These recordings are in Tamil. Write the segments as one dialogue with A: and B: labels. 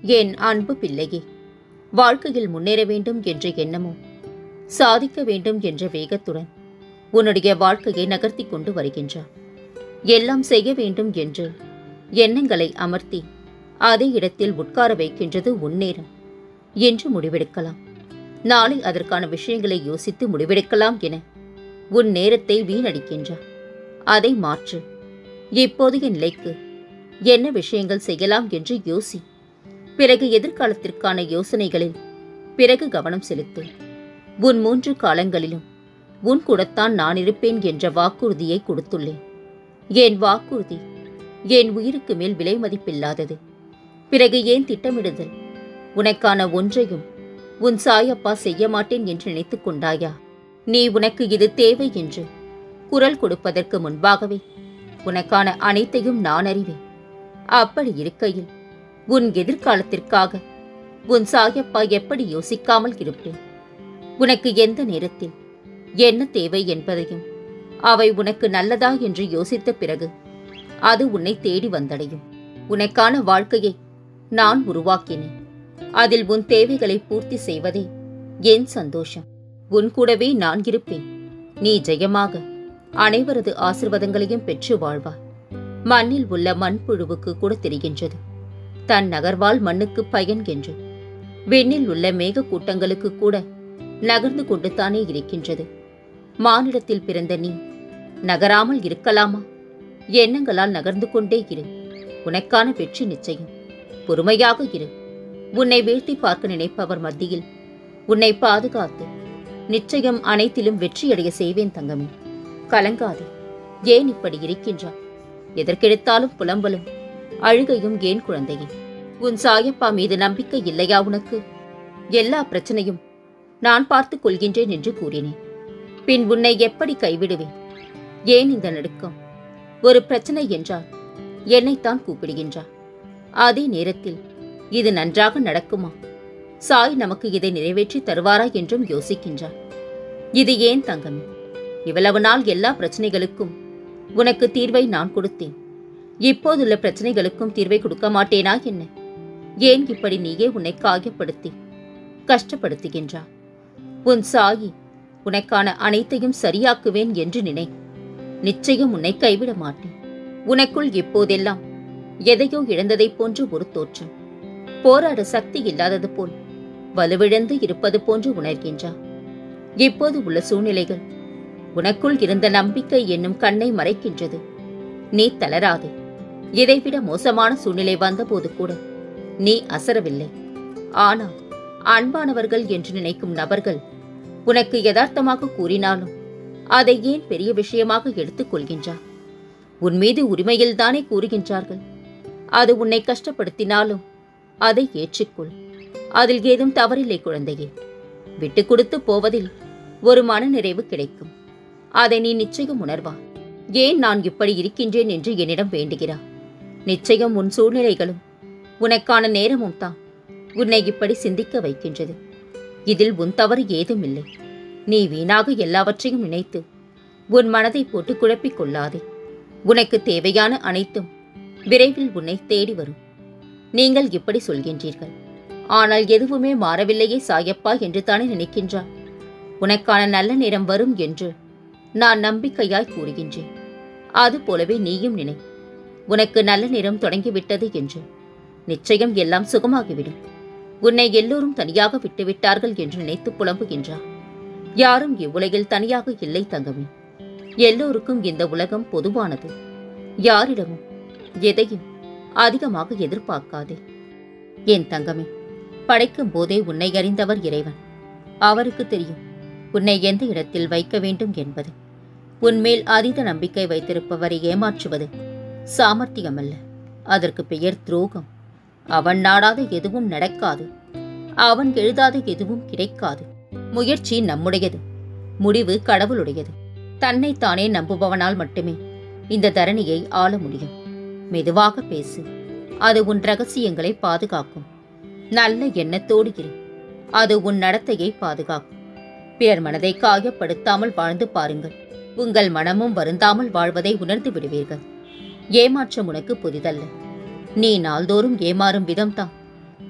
A: என் அன்பு பிள்ளையே, வாழ்க்கையில் முன்னேற வேண்டும் என்ற எண்ணமும் சாதிக்க வேண்டும் என்ற வேகத்துடன் உன்னுடைய வாழ்க்கையை நகர்த்தி கொண்டு வருகின்றார். எல்லாம் செய்ய வேண்டும் என்று எண்ணங்களை அமர்த்தி அதே இடத்தில் உட்கார வைக்கின்றது உன் நேரம். என்று முடிவெடுக்கலாம், நாளை அதற்கான விஷயங்களை யோசித்து முடிவெடுக்கலாம் என உன் நேரத்தை வீணடிக்கின்றார். அதை மாற்று. இப்போதைய நிலைக்கு என்ன விஷயங்கள் செய்யலாம் என்று யோசி. பிறகு எதிர்காலத்திற்கான யோசனைகளில் பிறகு கவனம் செலுத்து. உன் 3 காலங்களிலும் உன் கூடத்தான் நான் இருப்பேன் என்ற வாக்குறுதியை கொடுத்துள்ளேன். என் வாக்குறுதி என் உயிருக்கு மேல் விலை மதிப்பில்லாதது. பிறகு ஏன் திட்டமிடுதல்? உனக்கான ஒன்றையும் உன் சாயப்பா செய்ய மாட்டேன் என்று நினைத்துக் கொண்டாயா? நீ உனக்கு இது தேவை என்று குரல் கொடுப்பதற்கு முன்பாகவே உனக்கான அனைத்தையும் நான் அறிவேன். அப்படி இருக்கையில் உன் எதிர்காலத்திற்காக உன் சாயப்பா எப்படி யோசிக்காமல் இருப்பேன்? உனக்கு எந்த நேரத்தில் என்ன தேவை என்பதையும் அவை உனக்கு நல்லதா என்று யோசித்த பிறகு அது உன்னை தேடி வந்தடையும். உனக்கான வாழ்க்கையை நான் உருவாக்கினேன். அதில் உன் தேவைகளை பூர்த்தி செய்வதே என் சந்தோஷம். உன் கூடவே நான் இருப்பேன். நீ ஜெயமாக அனைவரது ஆசிர்வாதங்களையும் பெற்று வாழ்வாய். மண்ணில் உள்ள மண்புழுவுக்கு கூட தெரிகின்றது தன் நகர்வால் மண்ணுக்கு பயன் என்று. விண்ணில் உள்ள மேக கூட்டங்களுக்கு கூட நகர்ந்து கொண்டுதானே இருக்கின்றது. மானிடத்தில் பிறந்த நீ நகராமல் இருக்கலாமா? எண்ணங்களால் நகர்ந்து கொண்டே இரு. உனக்கான வெற்றி நிச்சயம். பொறுமையாக இரு. உன்னை வீழ்த்தி பார்க்க நினைப்பவர் மத்தியில் உன்னை பாதுகாத்து நிச்சயம் அனைத்திலும் வெற்றியடைய செய்வேன் தங்கமே. கலங்காதே. ஏன் இப்படி இருக்கின்றாய்? எதற்கெடுத்தாலும் புலம்பலும் அழுகையும் ஏன் குழந்தையே? உன் சாயப்பா மீது நம்பிக்கை இல்லையா உனக்கு? எல்லா பிரச்சனையும் நான் பார்த்துக் கொள்கின்றேன் என்று கூறினேன். பின் உன்னை எப்படி கைவிடுவேன்? ஏன் இந்த நடுக்கம்? ஒரு பிரச்சனை என்றால் என்னைத்தான் கூப்பிடுகின்றார். அதே நேரத்தில் இது நன்றாக நடக்குமா? சாய் நமக்கு இதை நிறைவேற்றி தருவாரா என்றும் யோசிக்கின்றார். இது ஏன் தங்கமே? இவ்வளவு நாள் எல்லா பிரச்சனைகளுக்கும் உனக்கு தீர்வை நான் கொடுத்தேன். இப்போதுள்ள பிரச்சனைகளுக்கும் தீர்வை கொடுக்க மாட்டேனா என்ன? ஏன் இப்படி நீயே உன்னை காயப்படுத்தி கஷ்டப்படுத்துகின்றார்? உன் சாயி உனக்கான அனைத்தையும் சரியாக்குவேன் என்று நினை. நிச்சயம் உன்னை கைவிட மாட்டேன். உனக்குள் இப்போதெல்லாம் எதையோ இழந்ததைப் போன்று ஒரு தோற்றம். போராட சக்தி இல்லாதது போல் வலுவிழந்து இருப்பது போன்று உணர்கின்றார். இப்போது உள்ள சூழ்நிலைகள் உனக்குள் இருந்த நம்பிக்கை என்னும் கண்ணை மறைக்கின்றது. நீ தளராதே. இதைவிட மோசமான சூழ்நிலை வந்தபோது கூட நீ அசரவில்லை. ஆனால் அன்பானவர்கள் என்று நினைக்கும் நபர்கள் உனக்கு யதார்த்தமாக கூறினாலும் அதை ஏன் பெரிய விஷயமாக எடுத்துக் கொள்கின்றார்? உன் மீது உரிமையில்தானே கூறுகின்றார்கள். அது உன்னை கஷ்டப்படுத்தினாலும் அதை ஏற்றுக்கொள். அதில் ஏதும் தவறில்லை குழந்தையே. விட்டு கொடுத்து போவதில் ஒரு மனநிறைவு கிடைக்கும். அதை நீ நிச்சயம் உணர்வாய். ஏன் நான் இப்படி இருக்கின்றேன் என்று என்னிடம் வேண்டுகிறாய்? நிச்சயம் உன் சூழ்நிலைகளும் உனக்கான நேரமும் தான் உன்னை இப்படி சிந்திக்க வைக்கின்றது. இதில் உன் தவறு ஏதும் இல்லை. நீ வீணாக எல்லாவற்றையும் நினைத்து உன் மனதை போட்டு குழப்பிக் கொள்ளாதே. உனக்கு தேவையான அனைத்தும் விரைவில் உன்னை தேடி வரும். நீங்கள் இப்படி சொல்கின்றீர்கள், ஆனால் எதுவுமே மாறவில்லையே சாயப்பா என்று தானே நினைக்கின்றார். உனக்கான நல்ல நேரம் வரும் என்று நான் நம்பிக்கையாய் கூறுகின்றேன். அதுபோலவே நீயும் நினை. உனக்கு நல்ல நேரம் தொடங்கிவிட்டது என்று. நிச்சயம் எல்லாம் சுகமாகிவிடும். உன்னை எல்லோரும் தனியாக விட்டுவிட்டார்கள் என்று நினைத்து புலம்புகின்றார். யாரும் இவ்வுலகில் தனியாக இல்லை தங்கமே. எல்லோருக்கும் இந்த உலகம் பொதுவானது. யாரிடமும் எதையும் அதிகமாக எதிர்பார்க்காதே. என் தங்கமே, படைக்கும் போதே உன்னை அறிந்தவர் இறைவன். அவருக்கு தெரியும் உன்னை எந்த இடத்தில் வைக்க வேண்டும் என்பது. உன்மேல் அதீத நம்பிக்கை வைத்திருப்பவரை ஏமாற்றுவது சாமர்த்தியமல்ல, அதற்கு பெயர் துரோகம். அவன் நாடாத எதுவும் நடக்காது. அவன் எழுதாத எதுவும் கிடைக்காது. முயற்சி நம்முடையது, முடிவு கடவுளுடையது. தன்னைத்தானே நம்புபவனால் மட்டுமே இந்த தரணியை ஆள முடியும். மெதுவாக பேசு. அது உன் ரகசியங்களை பாதுகாக்கும். நல்ல எண்ணத்தோடு இரு. அது உன் நடத்தையை பாதுகாக்கும். பிறர் மனதை காயப்படுத்தாமல் வாழ்ந்து பாருங்கள். உங்கள் மனமும் வருந்தாமல் வாழ்வதை உணர்ந்து விடுவீர்கள். ஏமாற்றம் உனக்கு புதிதல்ல. நீ நாள்தோறும் ஏமாறும் விதம்தான்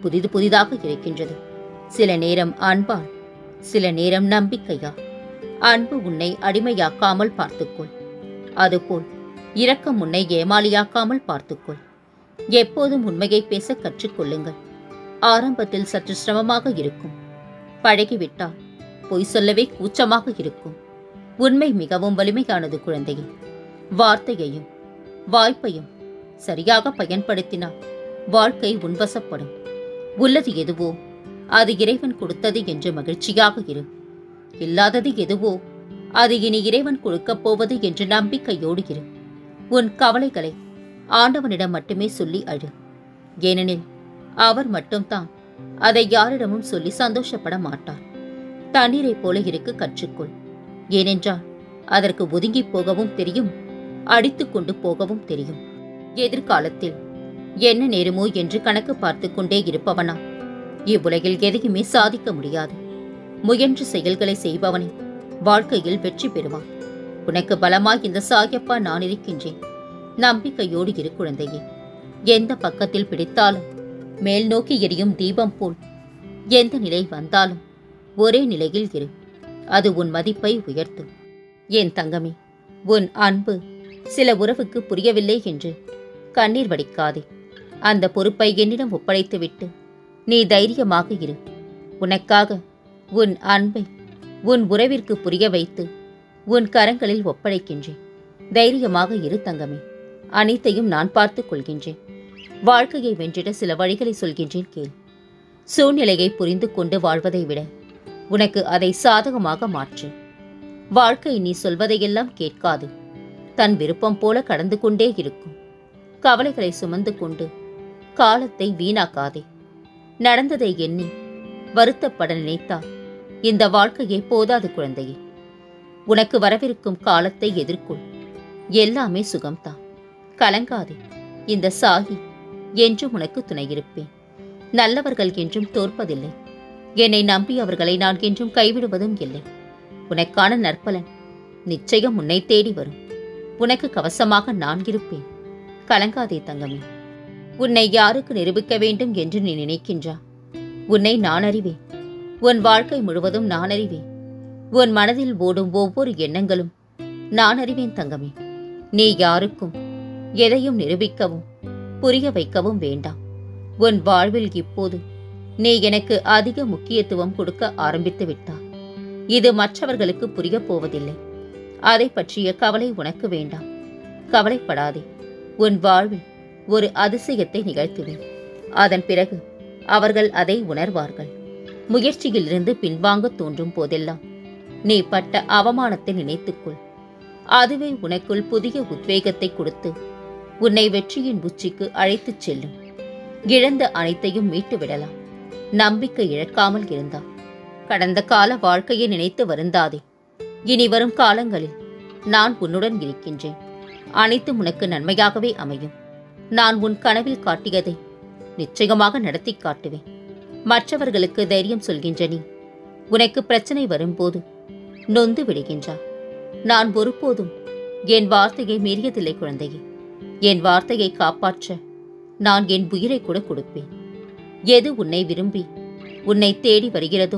A: புதிது புதிதாக இருக்கின்றது. சில நேரம் அன்பால், சில நேரம் நம்பிக்கையா. அன்பு உன்னை அடிமையாக்காமல் பார்த்துக்கொள். அதுபோல் இரக்கம் உன்னை ஏமாளியாக்காமல் பார்த்துக்கொள். எப்போதும் உண்மையை பேச கற்றுக்கொள்ளுங்கள். ஆரம்பத்தில் சற்று சிரமமாக இருக்கும். பழகிவிட்டால் பொய் சொல்லவே கூச்சமாக இருக்கும். உண்மை மிகவும் வலிமையானது குழந்தையே. வார்த்தையையும் வாய்ப்பையும் சரியாக பயன்படுத்தினால் வாழ்க்கை உன்வசப்படும். உள்ளது எதுவோ அது இறைவன் கொடுத்தது என்று மகிழ்ச்சியாக இரு. இல்லாதது எதுவோ அது இனி இறைவன் கொடுக்கப் போவது என்று நம்பிக்கையோடு இரு. உன் கவலைகளை ஆண்டவனிடம் மட்டுமே சொல்லி அழு. ஏனெனில் அவர் மட்டும்தான் அதை யாரிடமும் சொல்லி சந்தோஷப்பட மாட்டார். தண்ணீரைப் போல இருக்க கற்றுக்கொள். ஏனென்றால் அதற்கு ஒதுங்கி போகவும் தெரியும், அடித்து கொண்டு போகவும் தெரியும். எதிர்காலத்தில் என்ன நேருமோ என்று கணக்கு பார்த்து கொண்டே இருப்பவனா இவ்வுலகில் எதையுமே சாதிக்க முடியாது. முயன்ற செயல்களை செய்பவனே வாழ்க்கையில் வெற்றி பெறுவான். உனக்கு பலமாய் இந்த சாயப்பா நான் இருக்கின்றேன். நம்பிக்கையோடு இரு குழந்தையே. எந்த பக்கத்தில் பிடித்தாலும் மேல் நோக்கி எரியும் தீபம் போல் எந்த நிலை வந்தாலும் ஒரே நிலையில் இரு. அது உன் மதிப்பை உயர்த்தும். என் தங்கமே, உன் அன்பு சில உறவுக்கு புரியவில்லை என்று கண்ணீர் வடிக்காதே. அந்த பொறுப்பை என்னிடம் ஒப்படைத்துவிட்டு நீ தைரியமாக இரு. உனக்காக உன் அன்பை உன் உறவிற்கு புரிய வைத்து உன் கரங்களில் ஒப்படைக்கின்றேன். தைரியமாக இரு தங்கமே. அனைத்தையும் நான் பார்த்துக் கொள்கின்றேன். வாழ்க்கையை வென்றிட சில வழிகளை சொல்கின்றேன் கேள். சூழ்நிலையை புரிந்து கொண்டு வாழ்வதை விட உனக்கு அதை சாதகமாக மாற்று. வாழ்க்கை நீ சொல்வதையெல்லாம் கேட்காது. தன் விருப்பம் போல கடந்து கொண்டே இருக்கும். கவலைகளை சுமந்து கொண்டு காலத்தை வீணாக்காதே. நடந்ததை எண்ணி வருத்தப்பட நினைத்தால் இந்த வாழ்க்கையே போதாது குழந்தையே. உனக்கு வரவிருக்கும் காலத்தை எதிர்கொள். எல்லாமே சுகம்தான். கலங்காதே. இந்த சாகி என்றும் உனக்கு துணையிருப்பேன். நல்லவர்கள் என்றும் தோற்பதில்லை. என்னை நம்பி அவர்களை நான் என்றும் கைவிடுவதும் இல்லை. உனக்கான நற்பலன் நிச்சயம் உன்னை தேடி வரும். உனக்கு கவசமாக நான் இருப்பேன். கலங்காதே தங்கமே. உன்னை யாருக்கு நிரூபிக்க வேண்டும் என்று நீ நினைக்கின்றா? உன்னை நான் அறிவேன். உன் வாழ்க்கை முழுவதும் நான் அறிவேன். உன் மனதில் ஓடும் ஒவ்வொரு எண்ணங்களும் நான் அறிவேன் தங்கமே. நீ யாருக்கும் எதையும் நிரூபிக்கவும் புரிய வைக்கவும் வேண்டாம். உன் வாழ்வில் இப்போது நீ எனக்கு அதிக முக்கியத்துவம் கொடுக்க ஆரம்பித்து விட்டாய். இது மற்றவர்களுக்கு புரியப் போவதில்லை. அதை பற்றிய கவலை உனக்கு வேண்டாம். கவலைப்படாதே. உன் வாழ்வில் ஒரு அதிசயத்தை நிகழ்த்துவேன். அதன் பிறகு அவர்கள் அதை உணர்வார்கள். முயற்சியிலிருந்து பின்வாங்க தோன்றும் போதெல்லாம் நீ பட்ட அவமானத்தை நினைத்துக்கொள். அதுவே உனக்குள் புதிய உத்வேகத்தை கொடுத்து உன்னை வெற்றியின் உச்சிக்கு அழைத்துச் செல்லும். இழந்த அனைத்தையும் மீட்டு விடலாம். நம்பிக்கை இழக்காமல் இருந்தால். கடந்த கால வாழ்க்கையை நினைத்து வருந்தாதே. இனி வரும் காலங்களில் நான் உன்னுடன் இருக்கின்றேன். அனைத்தும் உனக்கு நன்மையாகவே அமையும். நான் உன் கனவில் காட்டியதை நிச்சயமாக நடத்தி காட்டுவேன். மற்றவர்களுக்கு தைரியம் சொல்கின்ற நீ உனக்கு பிரச்சனை வரும்போது நொந்து விடுகின்றாய். நான் ஒருபோதும் என் வார்த்தையை மீறியதில்லை குழந்தையே. என் வார்த்தையை காப்பாற்ற நான் என் உயிரை கூட கொடுப்பேன். எது உன்னை விரும்பி உன்னை தேடி வருகிறதோ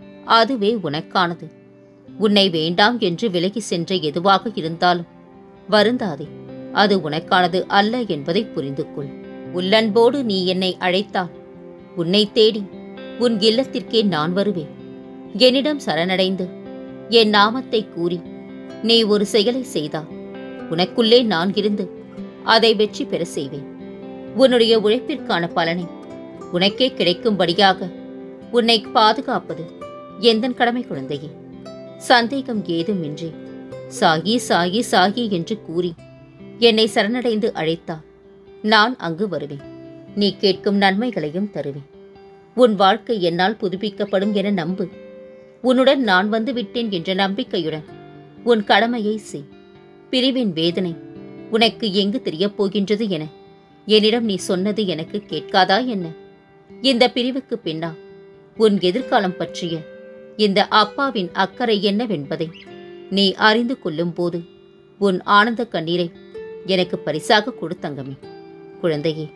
A: அதுவே உனக்கானது. உன்னை வேண்டாம் என்று விலகி சென்ற எதுவாக இருந்தாலும் வருந்தாதே. அது உனக்கானது அல்ல என்பதை புரிந்து கொள். உள்ளன்போடு நீ என்னை அழைத்தால் உன்னை தேடி உன் இல்லத்திற்கே நான் வருவேன். என்னிடம் சரணடைந்து என் நாமத்தை கூறி நீ ஒரு செயலை செய்தால் உனக்குள்ளே நான் இருந்து அதை வெற்றி பெற செய்வேன். உன்னுடைய உழைப்பிற்கான பலனை உனக்கே கிடைக்கும்படியாக உன்னை பாதுகாப்பது எந்தன் கடமை குழந்தையே. சந்தேகம் ஏதுமின்றி சாகி சாகி சாகி என்று கூறி என்னை சரணடைந்து அழைத்தால் நான் அங்கு வருவேன். நீ கேட்கும் நன்மைகளையும் தருவேன். உன் வாழ்க்கை என்னால் புதுப்பிக்கப்படும் என நம்பு. உன்னுடன் நான் வந்து விட்டேன் என்ற நம்பிக்கையுடன் உன் கடமையை செய். பிரிவின் வேதனை உனக்கு எங்கு தெரியப் போகின்றது என என்னிடம் நீ சொன்னது எனக்கு கேட்காதா என்ன? இந்த பிரிவுக்கு பின்னா உன் எதிர்காலம் பற்றிய இந்த அப்பாவின் அக்கறை என்னவென்பதை நீ அறிந்து கொள்ளும் போது உன் ஆனந்த கண்ணீரை எனக்கு பரிசாக கொடு தங்கமே. குழந்தையே,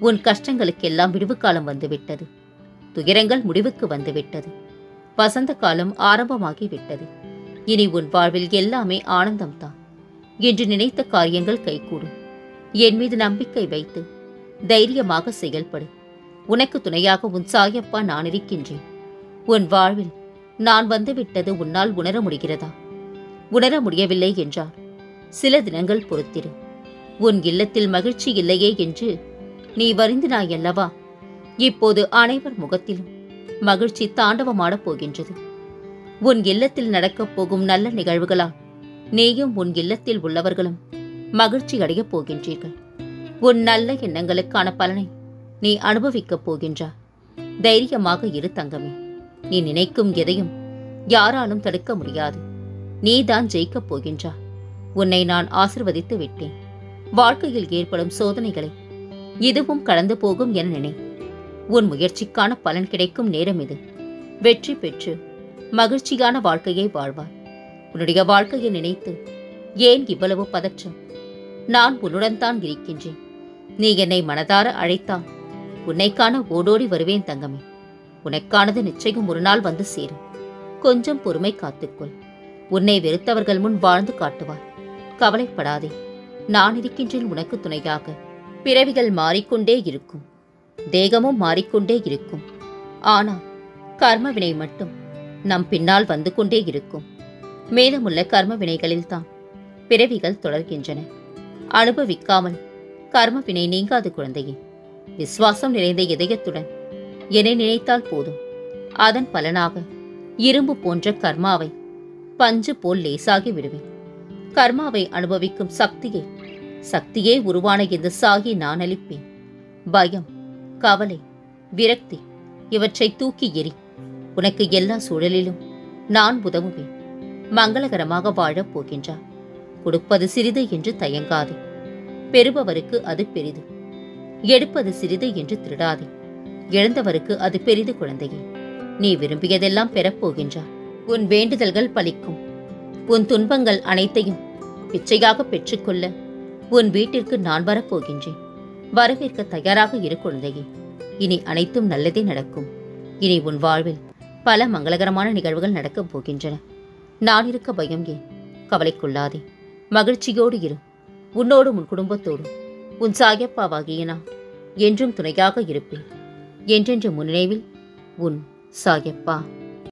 A: உன் கஷ்டங்களுக்கெல்லாம் விடுவு காலம் வந்துவிட்டது. துயரங்கள் முடிவுக்கு வந்துவிட்டது. வசந்த காலம் ஆரம்பமாகிவிட்டது. இனி உன் வாழ்வில் எல்லாமே ஆனந்தம்தான். என்று நினைத்த காரியங்கள் கைகூடும். என் மீது நம்பிக்கை வைத்து தைரியமாக செயல்படு. உனக்கு துணையாக உன் சாயப்பா நான் இருக்கின்றேன். உன் வாழ்வில் நான் வந்துவிட்டது உன்னால் உணர முடிகிறதா? உணர முடியவில்லை என்றால் சில தினங்கள் பொறுத்திரு. உன் இல்லத்தில் மகிழ்ச்சி இல்லையே என்று நீ வருந்தினாயல்லவா? இப்போது அனைவர் முகத்திலும் மகிழ்ச்சி தாண்டவமாடப் போகின்றது. உன் இல்லத்தில் நடக்கப் போகும் நல்ல நிகழ்வுகளால் நீயும் உன் இல்லத்தில் உள்ளவர்களும் மகிழ்ச்சி அடையப் போகின்றீர்கள். உன் நல்ல எண்ணங்களுக்கான பலனை நீ அனுபவிக்கப் போகின்றாய். தைரியமாக இரு தங்கமே. நீ நினைக்கும் எதையும் யாராலும் தடுக்க முடியாது. நீதான் ஜெயிக்கப் போகின்றாய். உன்னை நான் ஆசிர்வதித்து விட்டேன். வாழ்க்கையில் ஏற்படும் சோதனைகளை இதுவும் கடந்து போகும் என நினை. உன் முயற்சிக்கான பலன் கிடைக்கும் நேரம் இது. வெற்றி பெற்று மகிழ்ச்சியான வாழ்க்கையை வாழ்வாய். உன்னுடைய வாழ்க்கையை நினைத்து ஏன் இவ்வளவு பதற்றம்? நான் உன்னுடன் தான் இருக்கின்றேன். நீ என்னை மனதார அழைத்தால் உன்னை காண ஓடோடி வருவேன் தங்கமே. உனக்கானது நிச்சயம் ஒரு நாள் வந்து சேரும். கொஞ்சம் பொறுமை காத்துக்கொள். உன்னை வெறுத்தவர்கள் முன் வாழ்ந்து காட்டுவாய். கவலைப்படாதே, நான் இருக்கின்றேன் உனக்கு துணையாக. பிறவிகள் மாறிக்கொண்டே இருக்கும், தேகமும் மாறிக்கொண்டே இருக்கும். ஆனால் கர்ம வினை மட்டும் நம் பின்னால் வந்து கொண்டே இருக்கும். மேலுமுள்ள கர்ம வினைகளில்தான் பிறவிகள் தொடர்கின்றன. அனுபவிக்காமல் கர்ம வினை நீங்காது குழந்தையே. விசுவாசம் நிறைந்த இதயத்துடன் என்னை நினைத்தால் போதும். அதன் பலனாக இரும்பு போன்ற கர்மாவை பஞ்சு போல் லேசாகி விடுவேன். கர்மாவை அனுபவிக்கும் சக்தியே உருவான இந்த சாகி நான் அளிப்பேன். பயம், கவலை, விரக்தி இவற்றை தூக்கி எறி. உனக்கு எல்லா சூழலிலும் நான் உதவுவேன். மங்களகரமாக வாழப் போகின்றார். கொடுப்பது சிறிது என்று தயங்காதே. பெறுபவருக்கு அது பெரிது. எடுப்பது சிறிது என்று திருடாதே. இழந்தவருக்கு அது பெரிது குழந்தையே. நீ விரும்பியதெல்லாம் பெறப்போகின்றார். உன் வேண்டுதல்கள் பலிக்கும். உன் துன்பங்கள் அனைத்தையும் பிச்சையாக பெற்றுக்கொள்ள உன் வீட்டிற்கு நான் வரப்போகின்றேன். வரவேற்க தயாராக இரு குழந்தையே. இனி அனைத்தும் நல்லதே நடக்கும். இனி உன் வாழ்வில் பல மங்களகரமான நிகழ்வுகள் நடக்கப் போகின்றன. நான் இருக்க பயம் ஏன்? கவலைக்குள்ளாதே. மகிழ்ச்சியோடு இரு. உன்னோடும் உன் குடும்பத்தோடும் உன் சாயப்பாவாகிய நான் என்றும் துணையாக இருப்பேன். என்றென்று முன்னினைவில் உன் சாயப்பா.